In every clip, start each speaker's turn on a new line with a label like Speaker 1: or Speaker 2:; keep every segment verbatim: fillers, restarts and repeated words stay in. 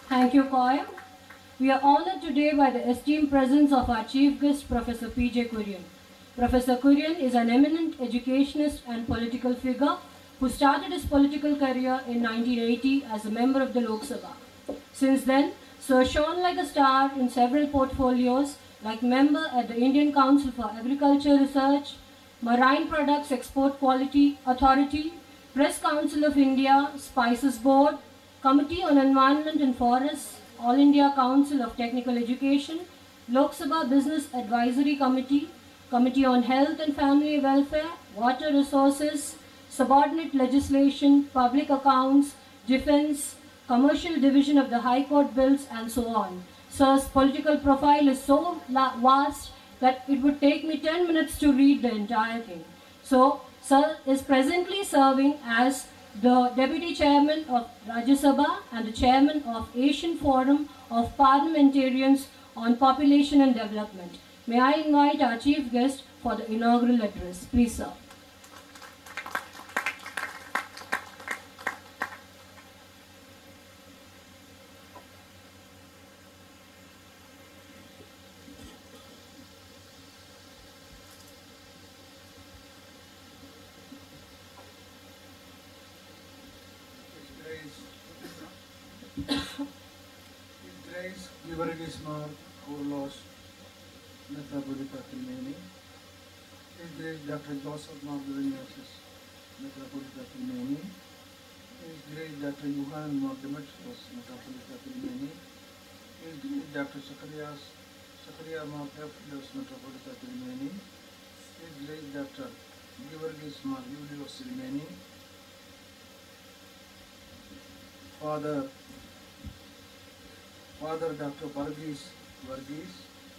Speaker 1: Thank you, Koy. We are honored today by the esteemed presence of our chief guest, Professor P J Kurien. Professor Kurien is an eminent educationist and political figure who started his political career in nineteen eighty as a member of the Lok Sabha. Since then, Sir shone like a star in several portfolios, like member at the Indian Council for Agriculture Research, Marine Products Export Quality Authority, Press Council of India, Spices Board, Committee on Environment and Forests, All India Council of Technical Education, Lok Sabha Business Advisory Committee, Committee on Health and Family Welfare, Water Resources, Subordinate Legislation, Public Accounts, Defence, Commercial Division of the High Court Bills, and so on. Sir's political profile is so vast that it would take me ten minutes to read the entire thing. So, Sir is presently serving as the Deputy Chairman of Rajya Sabha and the Chairman of Asian Forum of Parliamentarians on Population and Development. May I invite our Chief Guest for the inaugural address. Please, sir.
Speaker 2: Grace Givergismar Kurlos Metropolitan Tilmeni. His Grace Doctor Joseph Margarius Metropolitan Tilmeni. His Grace Doctor Johan Mardemetros Metropolitan Tilmeni. His Grace Doctor Sakarias Sakaria Mardemetros Metropolitan Tilmeni. His Grace Doctor Givergismar Julius Tilmeni. Father Father Doctor Varghese Varghese,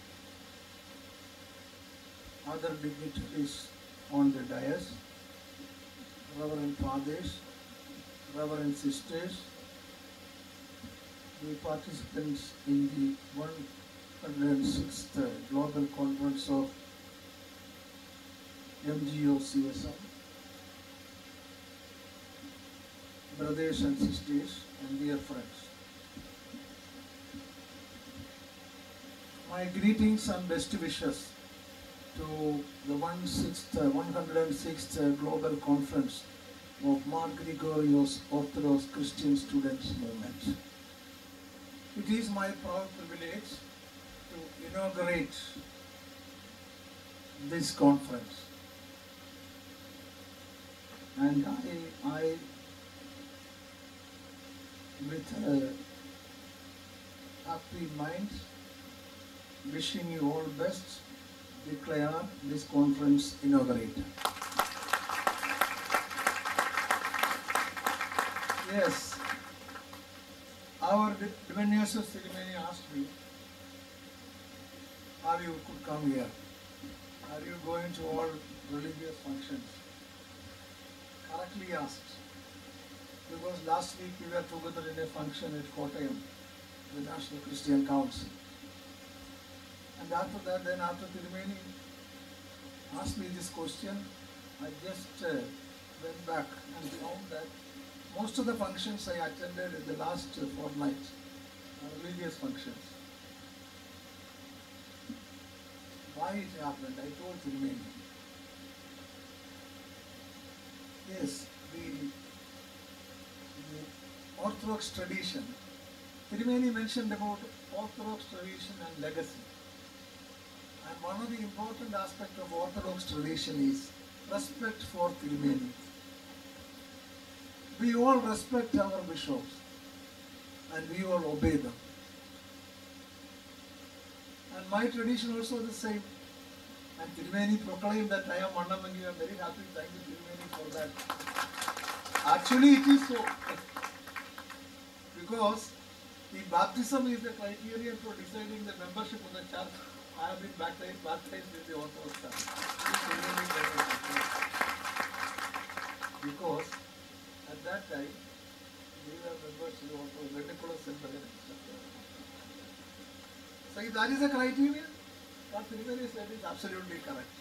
Speaker 2: other dignitaries on the dais, Reverend Fathers, Reverend Sisters, the participants in the one hundred sixth Global Conference of M G O C S M, brothers and sisters and dear friends. My greetings and best wishes to the one hundred sixth Global Conference of Mark Gregorios Orthodox Christian Students Movement. It is my proud privilege to inaugurate this conference. And I, I with a happy mind, wishing you all best, declare this conference inaugurated. Yes, our Divination ceremony asked me, are you could come here? Are you going to all religious functions? Correctly asked. Because last week we were together in a function at Kottayam, the National Christian Council. And after that, then after the remaining asked me this question, I just uh, went back and found that most of the functions I attended in the last uh, fortnight are religious functions. Why it happened, I told Tirumeni. Yes, the, the Orthodox tradition. Tirumeni mentioned about Orthodox tradition and legacy. And one of the important aspects of Orthodox tradition is respect for Tirumeni. We all respect our bishops and we all obey them. And my tradition also the same. And Tirumeni proclaimed that I am Mannamangi. I am very happy. Thank you, Tirumeni, for that. Actually, it is so. Because the baptism is the criterion for deciding the membership of the church. I have been baptized, baptized with the Orthodox church. Because at that time, we were members of the Orthodox Ridiculous and so if that is a criterion, what Tirumeni said is absolutely correct.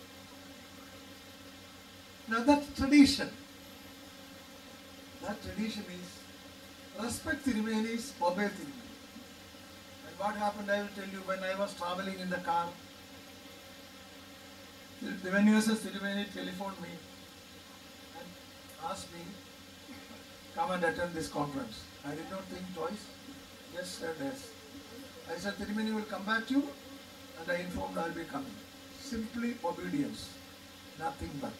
Speaker 2: Now that tradition, that tradition is respect Tirumenis, obey Tirumeni. what happened, I will tell you. When I was traveling in the car, the Venusa ceremony telephoned me and asked me, come and attend this conference. I did not think twice, just said yes. I said, Tirumeni will come back to you, and I informed I will be coming. Simply obedience, nothing but.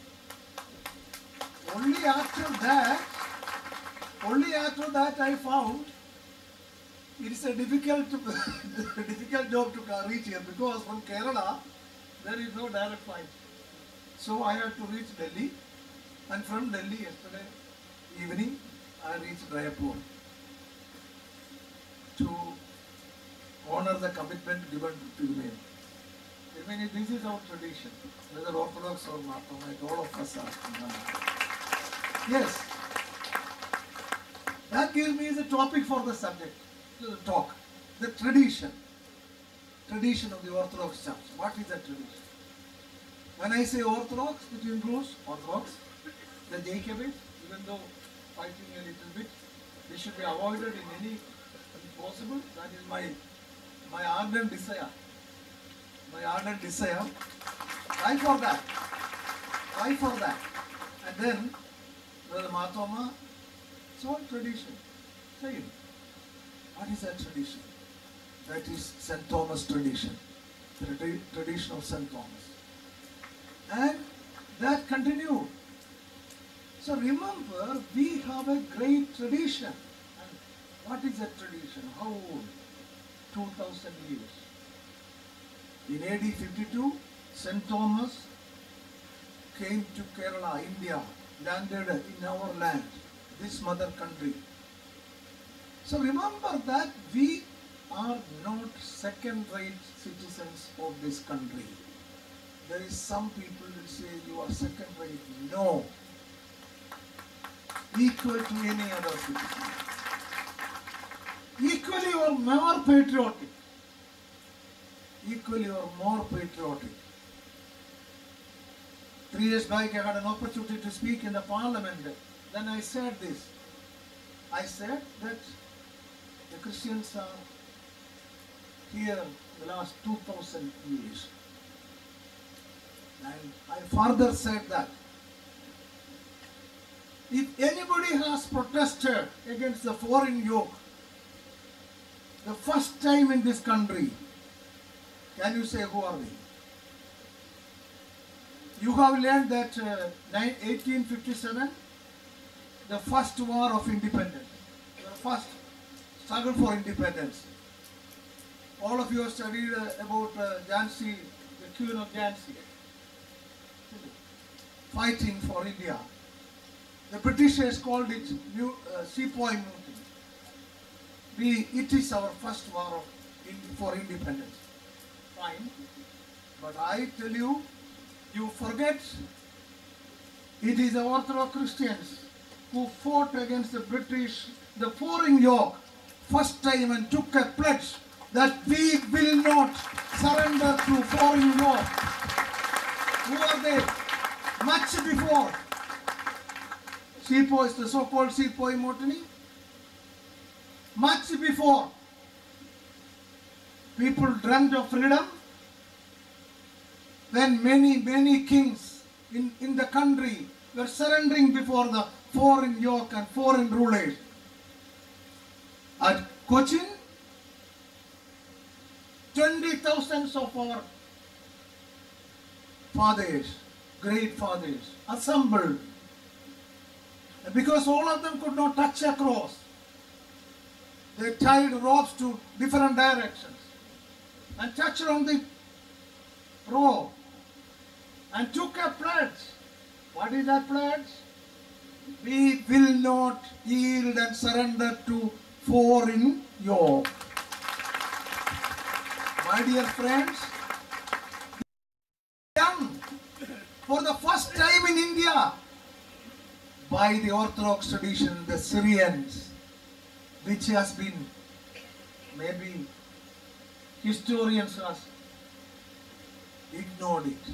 Speaker 2: Only after that, only after that I found it is a difficult, difficult job to reach here, because from Kerala there is no direct flight. So I had to reach Delhi, and from Delhi yesterday evening I reached Jaipur to honor the commitment given to Tirumeni. Tirumeni, this is our tradition, whether Orthodox or not, all of us are. Yes, that gives me the topic for the subject, the talk, the tradition, tradition of the Orthodox Church. What is that tradition? When I say Orthodox, it includes Orthodox, the Jacobites, even though fighting a little bit, they should be avoided in any way possible. That is my my ardent desire. My ardent desire. Try for that. Try for that. And then, Brother Matoma, it's all tradition. Same. What is that tradition? That is Saint Thomas tradition. The tradi tradition of Saint Thomas. And that continued. So remember, we have a great tradition. And what is that tradition? How old? two thousand years. In A D fifty-two, Saint Thomas came to Kerala, India, landed in our land, this mother country. So remember that we are not second-rate citizens of this country. There is some people who say you are second-rate. No. Equal to any other citizen. Equally or more patriotic. Equally or more patriotic. Three years back I had an opportunity to speak in the parliament. Then I said this. I said that the Christians are here the last two thousand years. And I further said that if anybody has protested against the foreign yoke, the first time in this country, can you say who are they? You have learned that uh, eighteen fifty-seven, the first war of independence, the first struggle for independence. All of you have studied uh, about uh, Jhansi, the Queen of Jhansi, fighting for India. The Britishers called it New, uh, Sepoy Mutiny. We, it is our first war of, in, for independence. Fine. But I tell you, you forget it is the Orthodox Christians who fought against the British, the foreign yoke, first time and took a pledge that we will not surrender to foreign yoke. Who are they? Much before Sepoys, the so-called Sepoy Mutiny. Much before people dreamt of freedom, when many, many kings in, in the country were surrendering before the foreign yoke and foreign rulers. At Cochin, twenty thousands of our fathers, great fathers, assembled. And because all of them could not touch a cross, they tied ropes to different directions and touched on the rope and took a pledge. What is that pledge? We will not yield and surrender to foreign yoke. My dear friends, done for the first time in India by the Orthodox tradition, the Syrians, which has been, maybe historians have ignored it.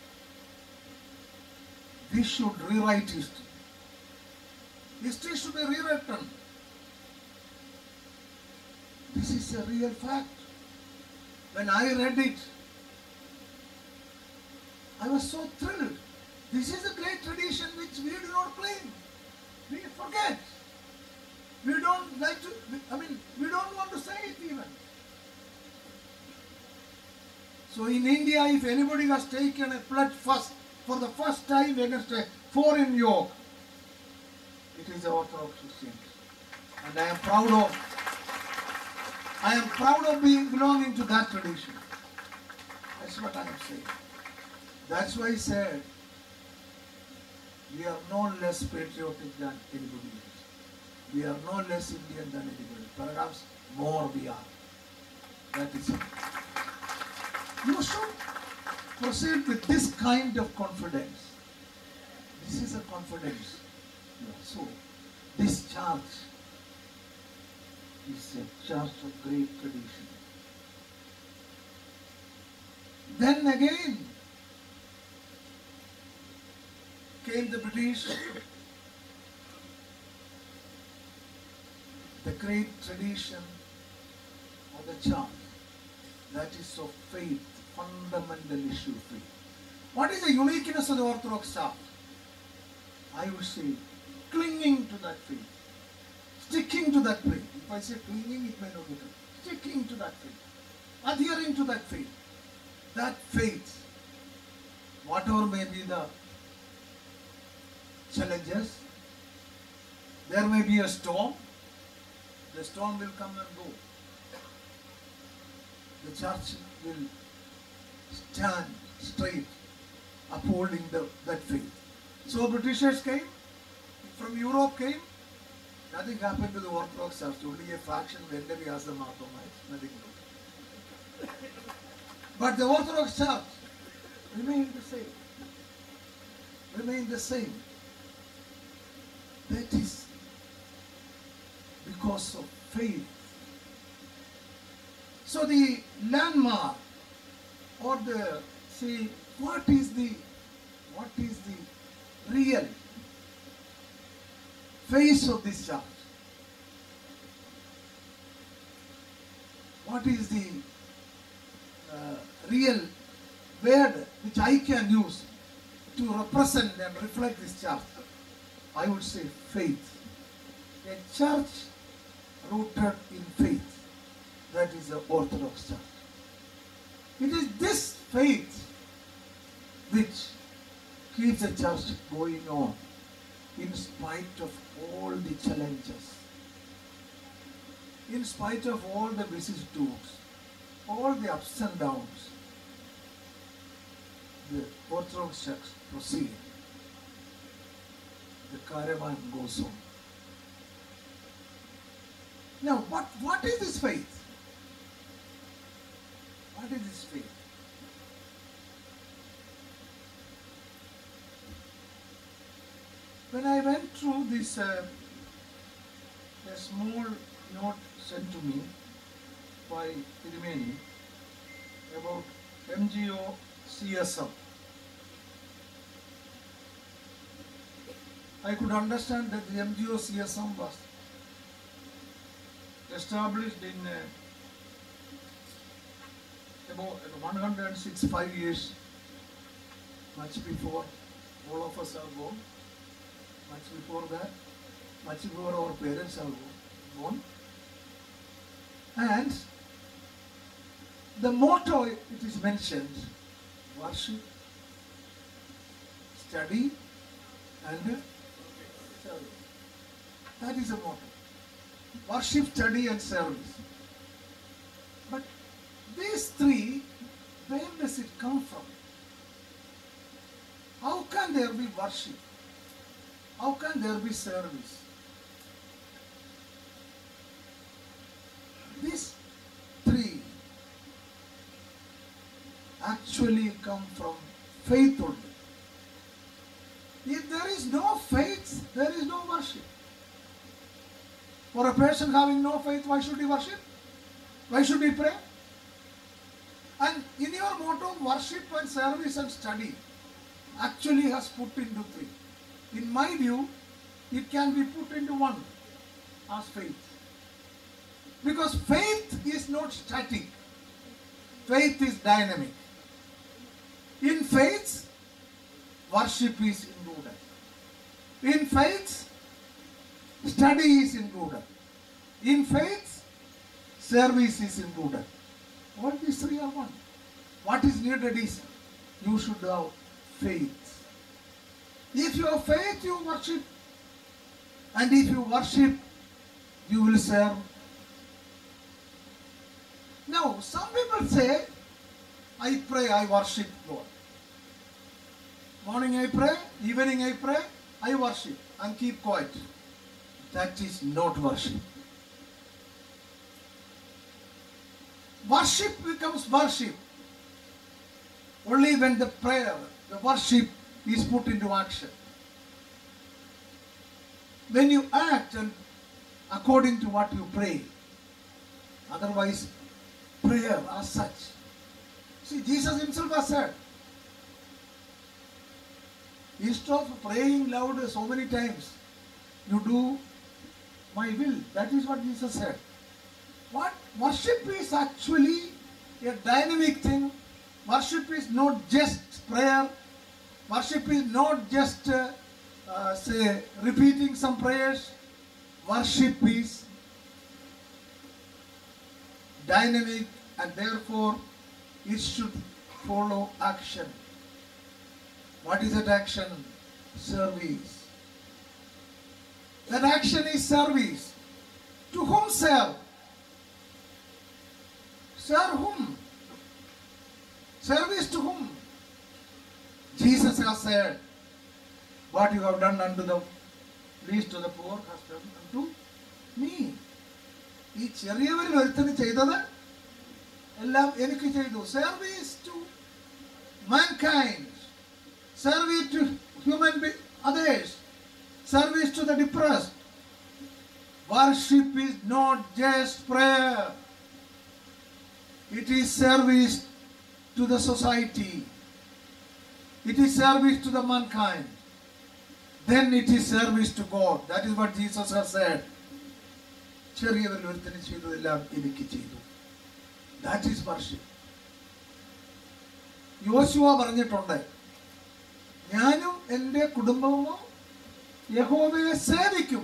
Speaker 2: We should rewrite history. History should be rewritten. This is a real fact. When I read it, I was so thrilled. This is a great tradition which we do not claim. We forget. We don't like to, I mean, we don't want to say it even. So in India, if anybody has taken a pledge first, for the first time against a foreign yoke, it is the Orthodox Christians. And I am proud of, I am proud of being belonging to that tradition. That's what I am saying. That's why I said, we are no less patriotic than anybody else. We are no less Indian than anybody. Perhaps more we are. That is it. You should proceed with this kind of confidence. This is a confidence. So, this church is a church of great tradition. Then again came the British, the great tradition of the church, that is of faith, fundamental issue of faith. What is the uniqueness of the Orthodox church? I would say clinging to that faith, sticking to that faith. If I say clinging, it may not be true. Sticking to that faith, adhering to that faith. That faith, whatever may be the challenges, there may be a storm, the storm will come and go. The church will stand straight, upholding the, that faith. So Britishers came, from Europe came, nothing happened to the Orthodox church, only a faction went away as the Marthomaites, nothing more. But the Orthodox church remained the same, remained the same. That is because of faith. So the landmark, or the, see, what is the, what is the real face of this church? What is the uh, real word which I can use to represent and reflect this church? I would say faith. A church rooted in faith. That is the Orthodox church. It is this faith which keeps the church going on in spite of all the challenges, in spite of all the vicissitudes, all the ups and downs. The Orthodox church proceeds. The caravan goes on. Now, what, what is this faith? What is this faith? When I went through this, uh, a small note sent to me by Irmeni about M G O C S M, I could understand that the M G O C S M was established in uh, about one hundred sixty-five years, much before all of us are born, much before that, much before our parents are born. And the motto, it is mentioned, worship, study, and service. That is a motto. Worship, study, and service. But these three, where does it come from? How can there be worship? How can there be service? These three actually come from faith only. If there is no faith, there is no worship. For a person having no faith, why should he worship? Why should he pray? And in your motto, worship and service and study actually has put into three. In my view, it can be put into one as faith. Because faith is not static. faith is dynamic. In faith, worship is included. In faith, study is included. In faith, service is included. All these three are one. What is needed is you should have faith. If you have faith, you worship. And if you worship, you will serve. Now, some people say, I pray, I worship God. Morning I pray, evening I pray, I worship and keep quiet. That is not worship. Worship becomes worship only when the prayer, the worship is put into action. When you act and according to what you pray. Otherwise, prayer as such. See, Jesus himself has said, instead of praying loud so many times, you do my will. That is what Jesus said. What worship is actually a dynamic thing. Worship is not just prayer. Worship is not just uh, uh, say repeating some prayers. Worship is dynamic, and therefore it should follow action. What is that action? Service. That action is service. To whom serve? Serve whom? Service to whom? Jesus has said, what you have done unto the least of the poor has done unto me. ഈ ചെറിയവരിൽ ഒരുത്തന് ചെയ്തത് എല്ലാം എനിക്ക് ചെയ്തു. Service to mankind. Service to human beings, others. Service to the depressed. Worship is not just prayer. It is service to the society. It is service to the mankind. Then it is service to God. That is what Jesus has said. That is worship. യോശുവ പറഞ്ഞിട്ടുണ്ട്, ഞാനും എൻ്റെ കുടുംബവും യഹോവയെ സേവിക്കും.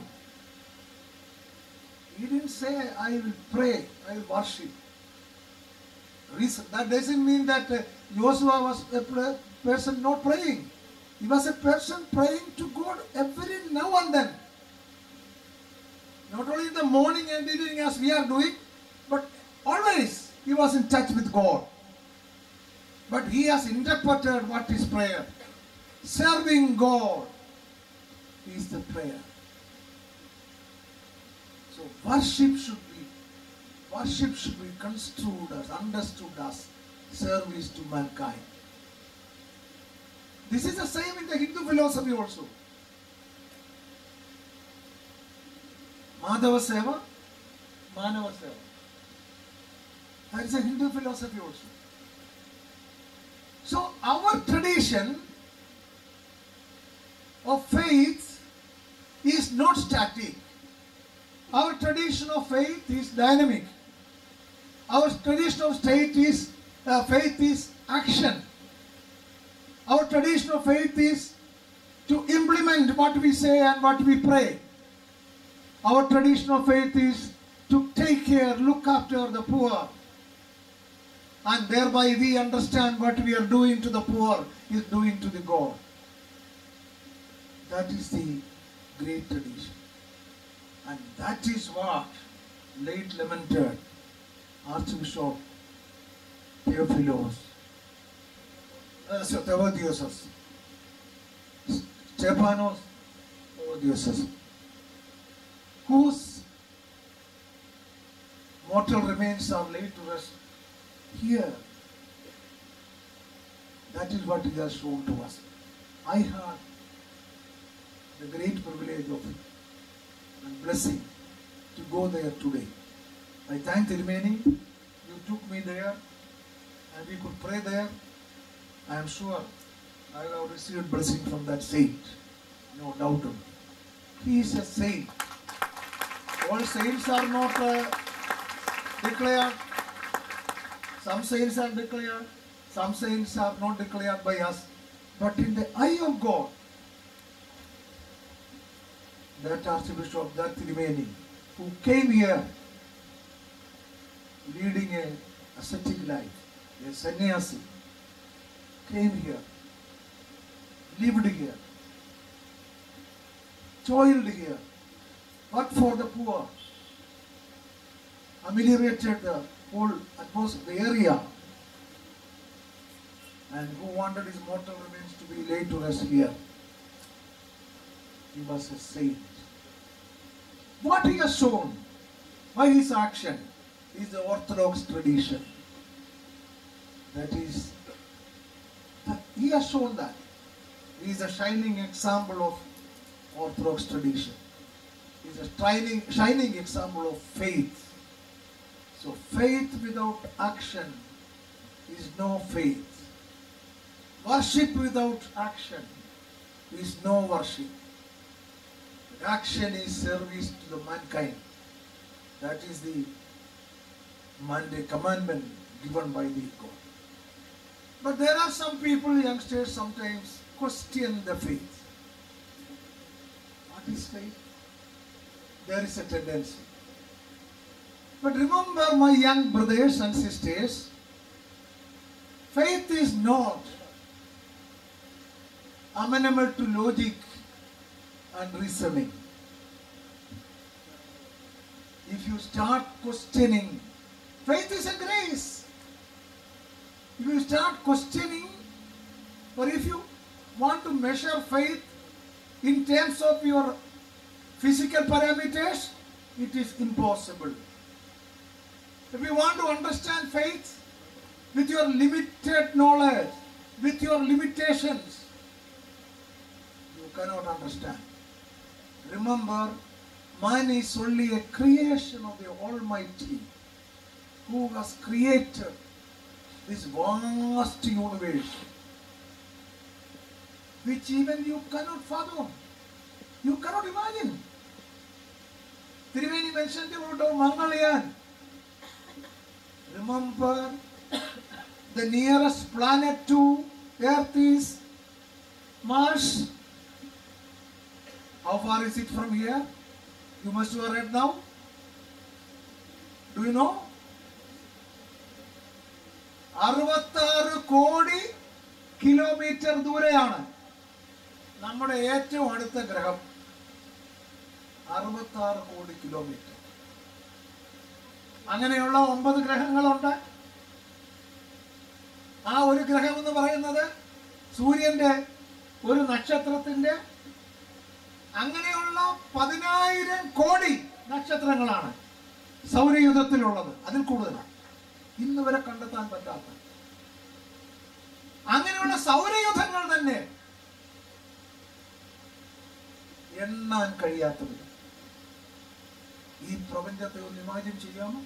Speaker 2: He didn't say I will pray, I will worship. That doesn't mean that Joshua was a person not praying. He was a person praying to God every now and then. Not only in the morning and evening as we are doing, but always he was in touch with God. But he has interpreted what is prayer. Serving God is the prayer. So worship should be, worship should be construed as, understood as service to mankind. This is the same in the Hindu philosophy also. Madhava Seva, Manava Seva. That is a Hindu philosophy also. So our tradition of faith is not static. Our tradition of faith is dynamic. Our tradition of state is uh, faith is action. Our tradition of faith is to implement what we say and what we pray. Our tradition of faith is to take care, look after the poor. And thereby we understand what we are doing to the poor is doing to the God. That is the great tradition. And that is what late lamented Archbishop Theophilos, uh, Theodosius, Stephanos Theodosius, whose mortal remains are laid to rest here. That is what he has shown to us. I had the great privilege of and blessing to go there today. I thank the remaining. You took me there and we could pray there. I am sure I have received blessing from that saint. No doubt of it. He is a saint. All saints are not uh, declared. Some saints are declared, some saints are not declared by us. But in the eye of God, that Archbishop, that Tirumeni, who came here leading a ascetic life, a sannyasi, came here, lived here, toiled here, worked for the poor, ameliorated the whole atmosphere, the area, and who wanted his mortal remains to be laid to rest here. He was a saint. What he has shown by his action is the Orthodox tradition. That is, he has shown that. He is a shining example of Orthodox tradition. He is a shining, shining example of faith. So faith without action is no faith. Worship without action is no worship. But action is service to the mankind. That is the mandate, commandment given by the God. But there are some people, youngsters, sometimes question the faith. What is faith? There is a tendency. But remember, my young brothers and sisters, faith is not amenable to logic and reasoning. If you start questioning, faith is a grace. If you start questioning, or if you want to measure faith in terms of your physical parameters, it is impossible. If you want to understand faith with your limited knowledge, with your limitations, you cannot understand. Remember, man is only a creation of the Almighty, who has created this vast universe, which even you cannot fathom, you cannot imagine. Tirumeni mentioned about Mangalyaan. Remember, the nearest planet to Earth is Mars. How far is it from here? You must have read now. Do you know? അറുപത്താറ് കോടി kilometre ദൂരെയാണ് നമ്മുടെ ഏറ്റവും അടുത്ത ഗ്രഹം. അറുപത്താറ് കോടി kilometre. അങ്ങനെയുള്ള ഒമ്പത് ഗ്രഹങ്ങളുണ്ട്. ആ ഒരു ഗ്രഹം എന്ന് പറയുന്നത് സൂര്യന്റെ ഒരു നക്ഷത്രത്തിന്റെ അങ്ങനെയുള്ള പതിനായിരം കോടി നക്ഷത്രങ്ങളാണ് സൗരയൂഥത്തിലുള്ളത്. അതിൽ കൂടുതലാണ് ഇന്ന് വരെ കണ്ടെത്താൻ പറ്റാത്ത. അങ്ങനെയുള്ള സൗരയൂഥങ്ങൾ തന്നെ എണ്ണാൻ കഴിയാത്തത്. ഈ പ്രപഞ്ചത്തെ ഒന്ന് ഇമാജിൻ ചെയ്യാമോ?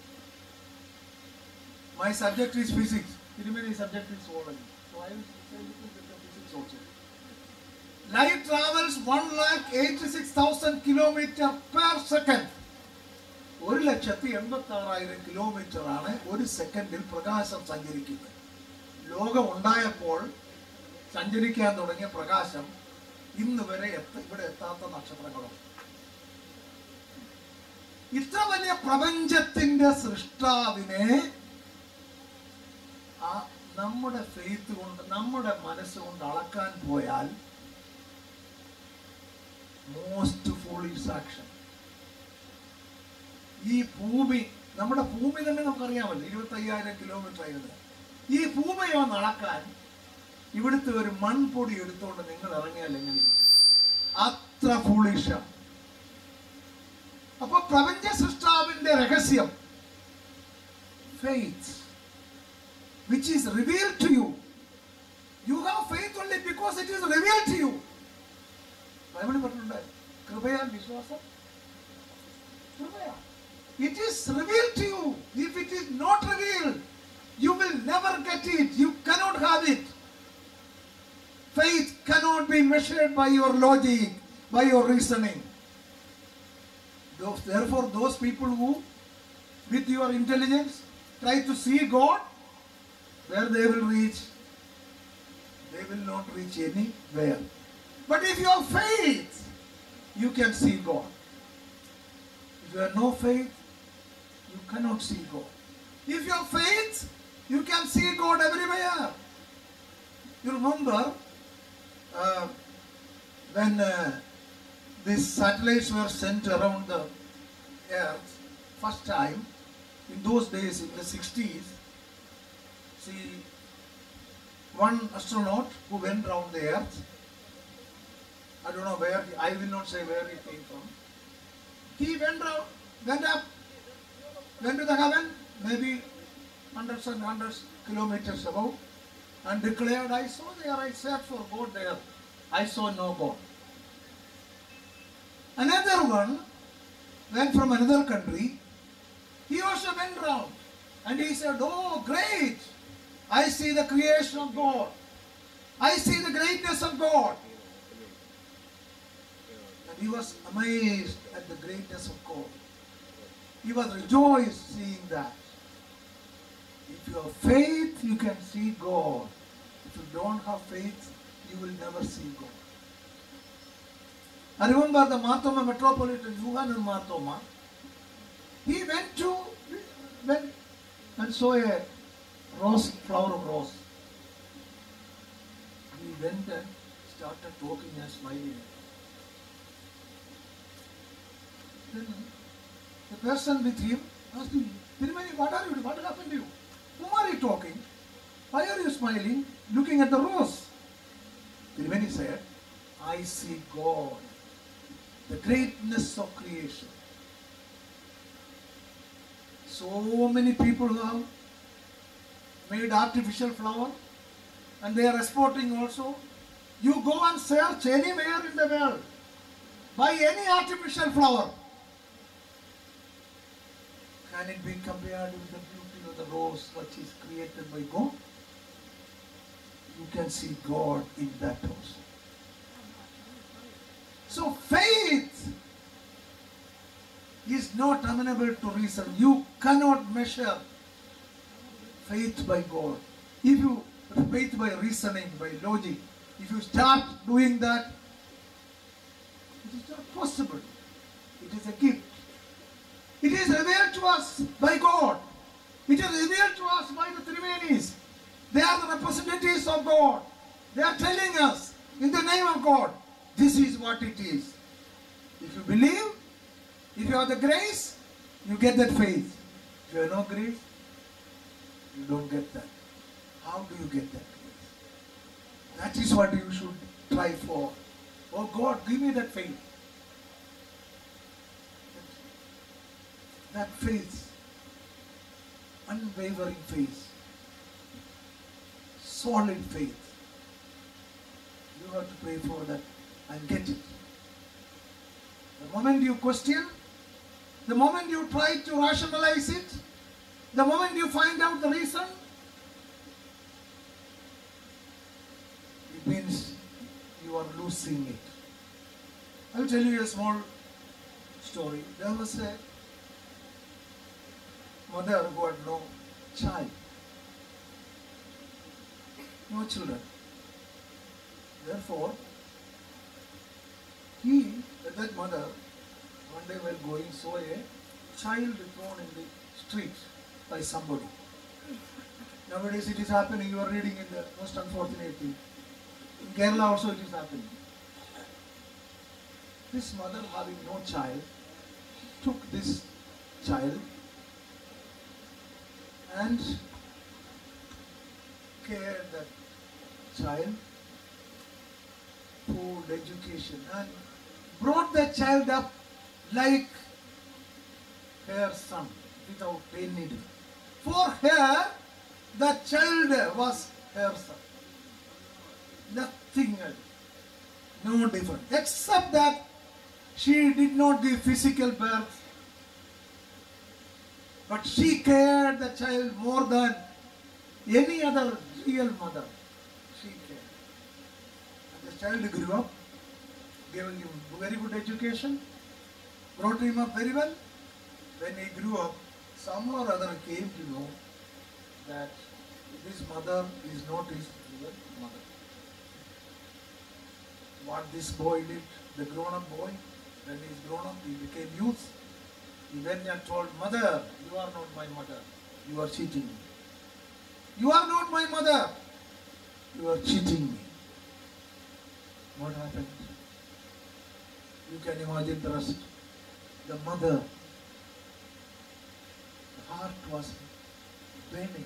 Speaker 2: My subject is physics. Tirumeni subject is zoology. So I will say a little bit of physics also. Light travels one lakh eighty-six thousand kilometers per second. ഒരു ലക്ഷത്തി എൺപത്തി ആറായിരം കിലോമീറ്റർ ആണ് ഒരു സെക്കൻഡിൽ പ്രകാശം സഞ്ചരിക്കുന്നത്. ലോകം ഉണ്ടായപ്പോൾ സഞ്ചരിക്കാൻ തുടങ്ങിയ പ്രകാശം ഇന്ന് വരെ ഇവിടെ എത്താത്ത നക്ഷത്രങ്ങളുണ്ട്. ഇത്ര വലിയ പ്രപഞ്ചത്തിന്റെ സൃഷ്ടാവിനെ ആ നമ്മുടെ ഫെയ്ത്ത് കൊണ്ട്, നമ്മുടെ മനസ്സുകൊണ്ട് അളക്കാൻ പോയാൽ മോസ്റ്റ് ഫൂളിഷ് ആക്ഷൻ. ഈ ഭൂമി, നമ്മുടെ ഭൂമി തന്നെ നമുക്കറിയാമല്ലോ, ഇരുപത്തി അയ്യായിരം കിലോമീറ്റർ ആയിരുന്നു. ഈ ഭൂമിയെ ഒന്ന് അളക്കാൻ ഇവിടുത്തെ ഒരു മൺപൊടി എടുത്തുകൊണ്ട് നിങ്ങൾ ഇറങ്ങിയാൽ എങ്ങനെ? അത്ര ഫൂളിഷാണ്. അപ്പൊ പ്രപഞ്ച സൃഷ്ടാവിന്റെ രഹസ്യം faith, which is revealed to you. You have faith only because it is revealed to you. ബൈബിളിൽ പറഞ്ഞിട്ടുണ്ട്, കൃപയാൽ വിശ്വാസം. കൃപയാ. It is revealed to you. If it is not revealed, you will never get it. You cannot have it. Faith cannot be measured by your logic, by your reasoning. Those, therefore, those people who, with your intelligence, try to see God, where they will reach? They will not reach anywhere. But if you have faith, you can see God. If you have no faith, you cannot see God. If you have faith, you can see God everywhere. You remember uh, when uh, these satellites were sent around the earth first time, in those days, in the sixties, see, one astronaut who went around the earth, I don't know where, he, I will not say where he came from, he went, around, went up, went to the heaven, maybe hundreds and hundreds kilometers above, and declared, I saw there, I searched for God there, I saw no God. Another one went from another country, he also went round, and he said, oh great, I see the creation of God, I see the greatness of God. And he was amazed at the greatness of God. He was rejoiced seeing that. If you have faith, you can see God. If you don't have faith, you will never see God. I remember the Marthoma Metropolitan, Johann Marthoma, he went to, went and saw a rose, flower of rose. He went and started talking and smiling. Then the person with him asked him, Tirumani, what are you doing? What happened to you? Whom are you talking? Why are you smiling, looking at the rose? Tirumani said, I see God, the greatness of creation. So many people have made artificial flower and they are exporting also. You go and search anywhere in the world, buy any artificial flower. Can it be compared with the beauty of the rose which is created by God? You can see God in that also. So faith is not amenable to reason. You cannot measure faith by God. If you, faith by reasoning, by logic, if you start doing that, it is not possible. It is a gift. It is revealed to us by God. It is revealed to us by the Trivenis. They are the representatives of God. They are telling us in the name of God, this is what it is. If you believe, if you have the grace, you get that faith. If you have no grace, you don't get that. How do you get that grace? That is what you should try for. Oh God, give me that faith. That faith, unwavering faith, solid faith. You have to pray for that and get it. The moment you question, the moment you try to rationalize it, the moment you find out the reason, it means you are losing it. I will tell you a small story. There was a mother who had no child, no children. Therefore, he, that mother, one day while going, saw a child thrown in the street by somebody. Nowadays it is happening, you are reading in the most unfortunate thing. In Kerala also it is happening. This mother, having no child, took this child and cared that child, food, education, and brought the child up like her son, without any difference. For her, the child was her son. Nothing else. No different. Except that she did not give physical birth, but she cared the child more than any other real mother. She cared. And the child grew up, giving him very good education, brought him up very well. When he grew up, some or other came to know that This mother is not his real mother. What this boy did, the grown-up boy, when he is grown up, he became youth. He went and told, mother, you are not my mother. You are cheating me. You are not my mother. You are cheating me. What happened? You can imagine the rest. The mother, the heart was burning.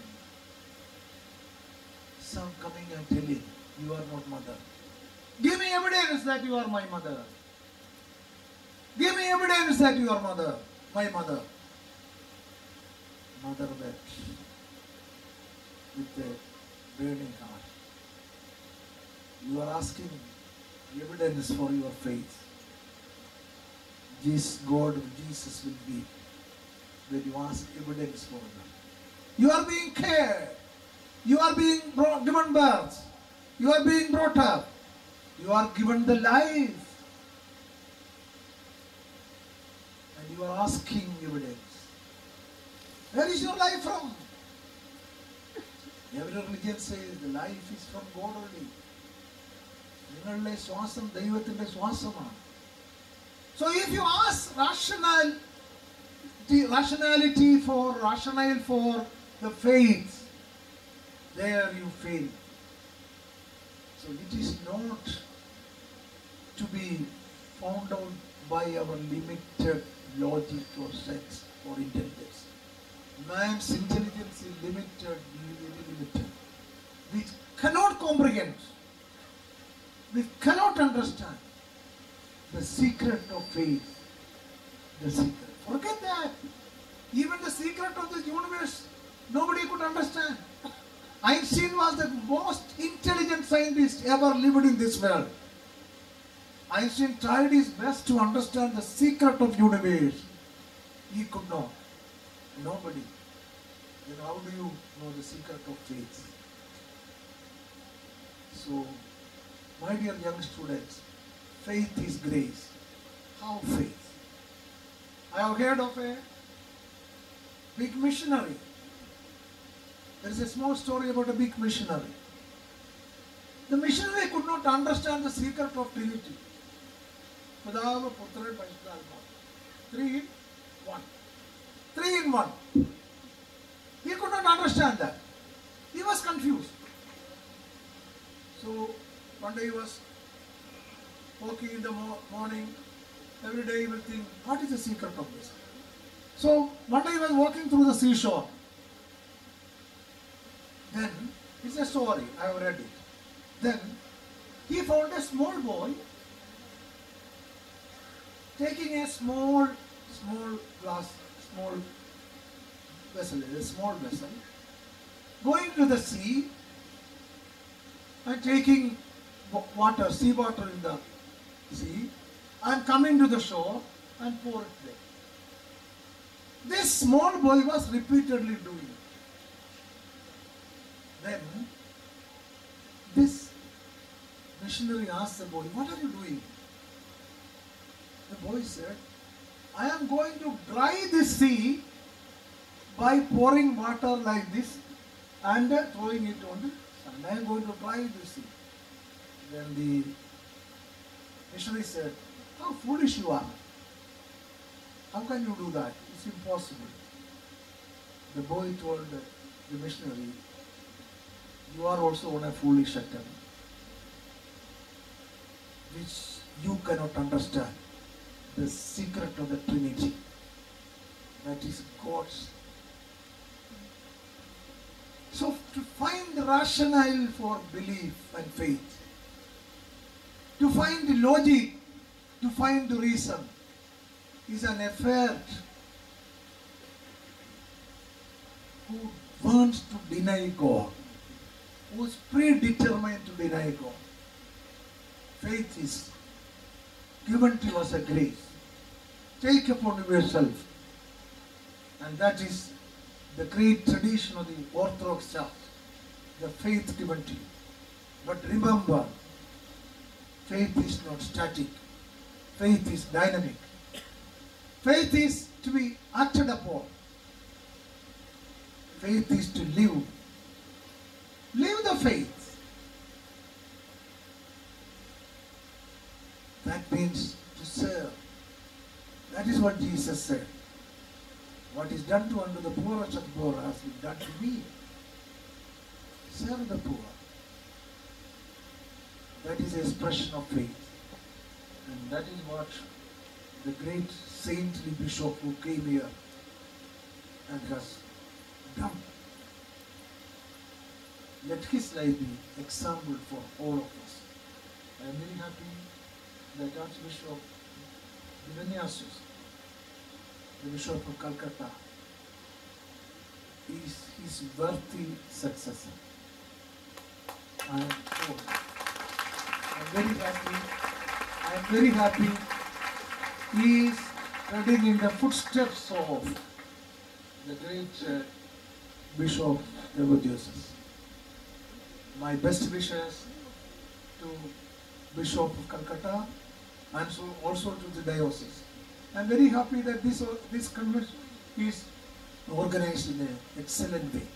Speaker 2: Son coming and telling, you are not mother. Give me evidence that you are my mother. Give me evidence that you are mother, my mother. Mother wept with a burning heart. You are asking evidence for your faith. This God, Jesus will be when you ask evidence for them. You are being cared. You are being brought, given birth. You are being brought up. You are given the life. And you are asking evidence. Where is your life from? Every religion says the life is from God only. നിങ്ങളുടെ ശ്വാസം ദൈവത്തിന്റെ ശ്വാസമാണ്. So if you ask rational, rationality for, rationale for the faith, there you fail. So it is not to be found out by our limited logic or sense or intelligence. Man's intelligence is limited, very limited. We cannot comprehend, we cannot understand the secret of faith. The secret. Forget that. Even the secret of the universe, nobody could understand. Einstein was the most intelligent scientist ever lived in this world. Einstein tried his best to understand the secret of universe. He could not. Nobody. Then how do you know the secret of faith? So, my dear young students, faith is grace. How faith? I have heard of a big missionary. There is a small story about a big missionary. The missionary could not understand the secret of Trinity. Padava, Putra, Paishtalma. Three in one. Three in one. He could not understand that. He was confused. So, one day he was walking in the mo morning. Every day he will think, what is the secret of this? So, one day he was walking through the seashore. Then, it's a story, I have read it. Then, he found a small boy taking a small, small glass, small vessel, a small vessel, going to the sea and taking water, sea water in the sea, and coming to the shore and pour it there. This small boy was repeatedly doing it. Then, this missionary asked the boy, what are you doing? The boy said, I am going to dry the sea by pouring water like this and uh, throwing it on the sand. I am going to dry the sea. Then the missionary said, how foolish you are. How can you do that? It's impossible. The boy told the missionary, you are also on a foolish attempt, which you cannot understand. The secret of the Trinity. That is God's. So to find the rationale for belief and faith, to find the logic, to find the reason, is an effort. Who wants to deny God, who is predetermined to deny God. Faith is given to us a grace. Take upon yourself. And that is the great tradition of the Orthodox Church, the faith given to you. But remember, faith is not static. Faith is dynamic. Faith is to be acted upon. Faith is to live the faith. That means to serve. That is what Jesus said. What is done to unto the poor of the poor has been done to me. Serve the poor. That is the expression of faith. And that is what the great saintly bishop who came here and has done. Let his life be example for all of us. I am very happy that Archbishop Bhilai, the Bishop of Calcutta, is his worthy successor. I am sure. I am very happy. I am very happy. He is treading in the footsteps of the great uh, Bishop Theodosius. My best wishes to Bishop of Calcutta and so also to the diocese. I am very happy that this, this convention is organized in an excellent way.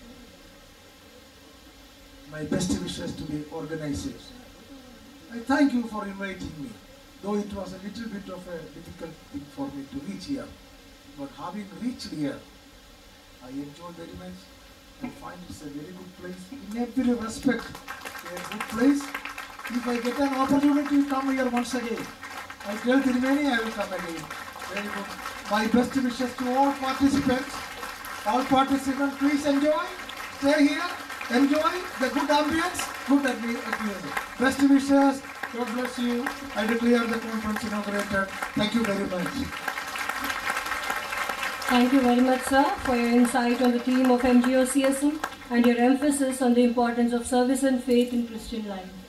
Speaker 2: My best wishes to the organizers. I thank you for inviting me, though it was a little bit of a difficult thing for me to reach here. But having reached here, I enjoy very much and find it's a very good place. In every respect, a good place. If I get an opportunity to come here once again, I tell Tirumeni I will come again. Very good. My best wishes to all participants. All participants, please enjoy. Stay here. Enjoy the good ambience, good atmosphere. Best wishes. God bless you. I declare the conference inaugurated. Thank you very much.
Speaker 1: Thank you very much, sir, for your insight on the theme of M G O C S M and your emphasis on the importance of service and faith in Christian life.